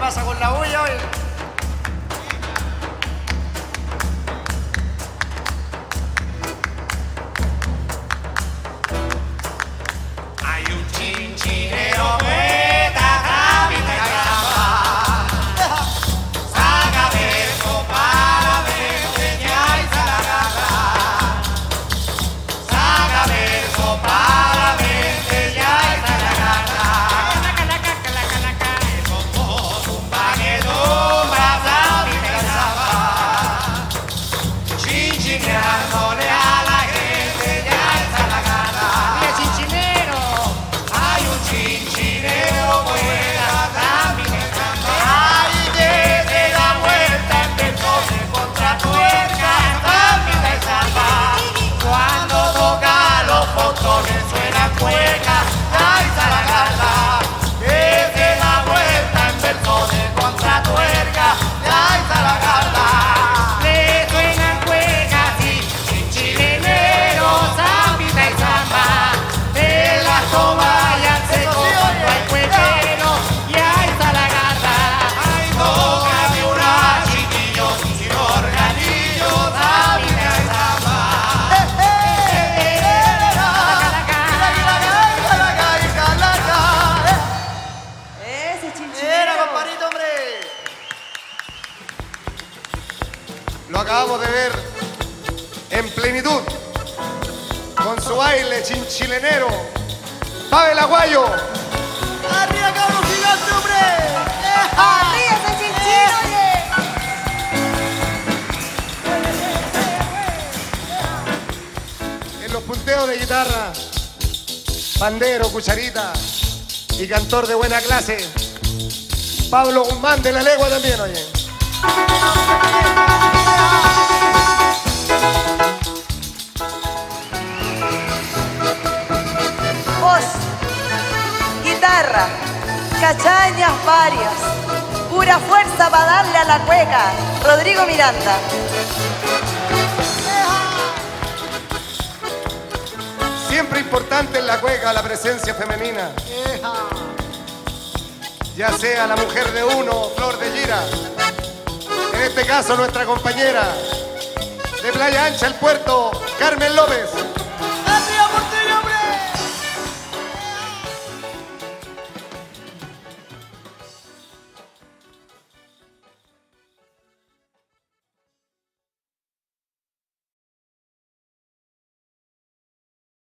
pasa con la bulla hoy? Hay un chinchinero poeta, camina y graba. Saca verso para enseñar y se la agarra. Saca verso para enseñar y se la agarra. Es como tumba que tumba, camina y graba. Chinchineándole a la gente ya se la agarra. ¡Mira, chinchinero! Hay un chinchinero buena, también en Zamba. Ay, que se da vuelta en Beethoven contra tuerca, también en Zamba. Cuando toca los botones suena cueca, ay, Zaragarda. Que se da vuelta en Beethoven contra tuerca, ay, Zaragarda. Le suenan cuecas y chinchineros, zambita y zamba. De las toallas se cuando hay cuequero y hay Zaragarda. Ay, tócame una, chiquillos, sin organillos, zambita y zamba. Ese chinchillo. ¡Era, compadrito, hombre! Lo acabamos de ver en plenitud, con su baile chinchilenero. Pavel Aguayo. ¡Arriba, cabrón gigante, hombre! ¡Arriba ese chinchillo, oye! En los punteos de guitarra, pandero, cucharita y cantor de buena clase, Pablo Guzmán de la Legua también, oye. Voz, guitarra, cachañas varias, pura fuerza para darle a la cueca. Rodrigo Miranda. Siempre importante en la cueca la presencia femenina, ya sea la mujer de uno, Flor de Gira, en este caso nuestra compañera de Playa Ancha, el Puerto, Carmen López.